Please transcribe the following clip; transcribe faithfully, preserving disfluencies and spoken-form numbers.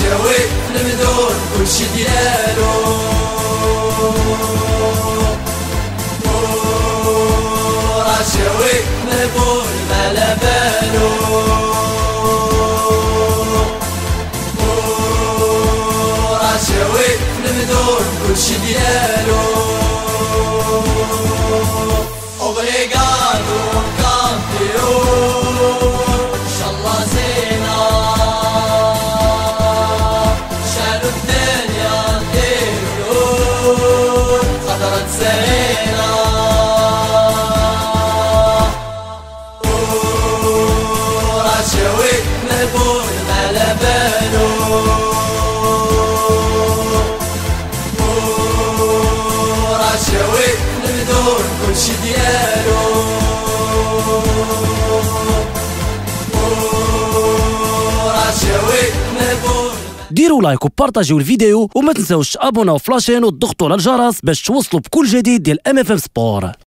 رشاوي في المدن كلشي ديالو، رشاوي مهبول مالا بالو، رشاوي في المدن كلشي ديالو. Obrigado, campeão, inshallah زينة شالوا الدنيا ديروا خضرت زينة، رشاوي مهبول مالا بالو، رشاوي المدن كلشي ديالو، رشاوي مهبول. ديروا لايك وبارطاجيو الفيديو وما تنساوش تابوناو فلاشين وتضغطوا على الجرس باش توصلوا بكل جديد ديال ام اف ام سبور.